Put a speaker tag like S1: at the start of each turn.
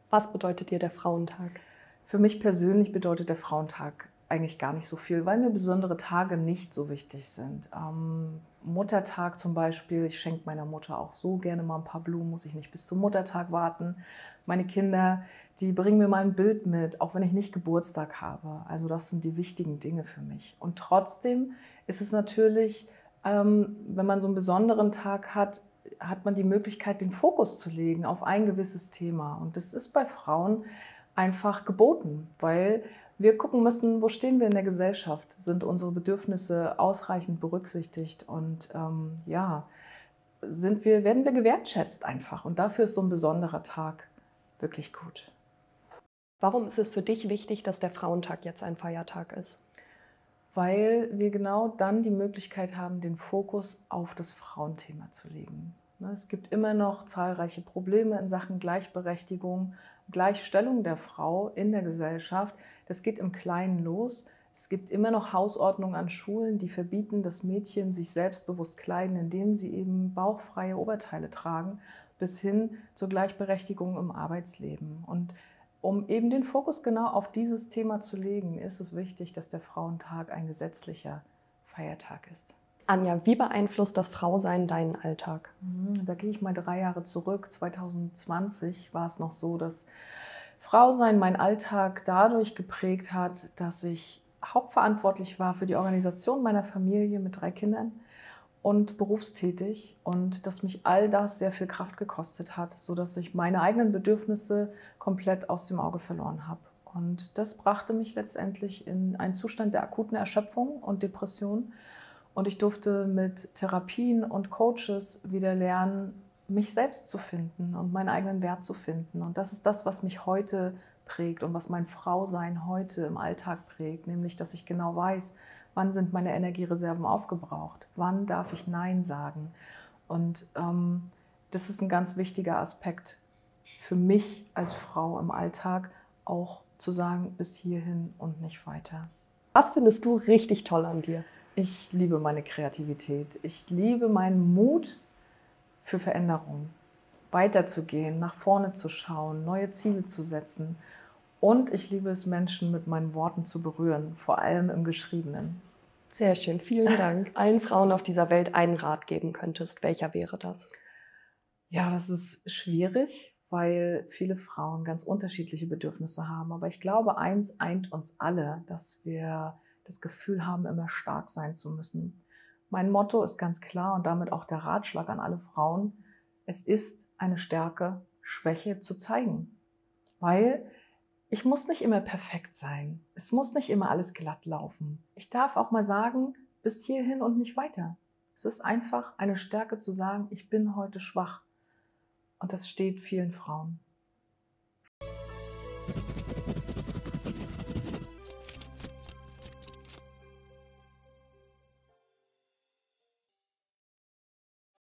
S1: Was bedeutet dir der Frauentag?
S2: Für mich persönlich bedeutet der Frauentag eigentlich gar nicht so viel, weil mir besondere Tage nicht so wichtig sind. Muttertag zum Beispiel, ich schenke meiner Mutter auch so gerne mal ein paar Blumen, muss ich nicht bis zum Muttertag warten. Meine Kinder, die bringen mir mal ein Bild mit, auch wenn ich nicht Geburtstag habe. Also das sind die wichtigen Dinge für mich. Und trotzdem ist es natürlich, wenn man so einen besonderen Tag hat, hat man die Möglichkeit, den Fokus zu legen auf ein gewisses Thema. Und das ist bei Frauen einfach geboten, weil wir gucken müssen, wo stehen wir in der Gesellschaft? Sind unsere Bedürfnisse ausreichend berücksichtigt? Und ja, werden wir gewertschätzt einfach? Und dafür ist so ein besonderer Tag wirklich gut.
S1: Warum ist es für dich wichtig, dass der Frauentag jetzt ein Feiertag ist?
S2: Weil wir genau dann die Möglichkeit haben, den Fokus auf das Frauenthema zu legen. Es gibt immer noch zahlreiche Probleme in Sachen Gleichberechtigung, Gleichstellung der Frau in der Gesellschaft. Das geht im Kleinen los. Es gibt immer noch Hausordnungen an Schulen, die verbieten, dass Mädchen sich selbstbewusst kleiden, indem sie eben bauchfreie Oberteile tragen, bis hin zur Gleichberechtigung im Arbeitsleben. Und um eben den Fokus genau auf dieses Thema zu legen, ist es wichtig, dass der Frauentag ein gesetzlicher Feiertag ist.
S1: Anja, wie beeinflusst das Frausein deinen Alltag?
S2: Da gehe ich mal 3 Jahre zurück. 2020 war es noch so, dass Frausein meinen Alltag dadurch geprägt hat, dass ich hauptverantwortlich war für die Organisation meiner Familie mit 3 Kindern und berufstätig und dass mich all das sehr viel Kraft gekostet hat, sodass ich meine eigenen Bedürfnisse komplett aus dem Auge verloren habe. Und das brachte mich letztendlich in einen Zustand der akuten Erschöpfung und Depression. Und ich durfte mit Therapien und Coaches wieder lernen, mich selbst zu finden und meinen eigenen Wert zu finden. Und das ist das, was mich heute prägt und was mein Frausein heute im Alltag prägt, nämlich, dass ich genau weiß, wann sind meine Energiereserven aufgebraucht, wann darf ich Nein sagen. Und das ist ein ganz wichtiger Aspekt für mich als Frau im Alltag, auch zu sagen, bis hierhin und nicht weiter.
S1: Was findest du richtig toll an dir?
S2: Ich liebe meine Kreativität. Ich liebe meinen Mut für Veränderung, weiterzugehen, nach vorne zu schauen, neue Ziele zu setzen. Und ich liebe es, Menschen mit meinen Worten zu berühren, vor allem im Geschriebenen.
S1: Sehr schön, vielen Dank. Allen Frauen auf dieser Welt einen Rat geben könntest, welcher wäre das?
S2: Ja, das ist schwierig, weil viele Frauen ganz unterschiedliche Bedürfnisse haben. Aber ich glaube, eins eint uns alle, dass wir das Gefühl haben, immer stark sein zu müssen. Mein Motto ist ganz klar und damit auch der Ratschlag an alle Frauen: Es ist eine Stärke, Schwäche zu zeigen. Weil ich muss nicht immer perfekt sein. Es muss nicht immer alles glatt laufen. Ich darf auch mal sagen, bis hierhin und nicht weiter. Es ist einfach eine Stärke zu sagen, ich bin heute schwach. Und das steht vielen Frauen.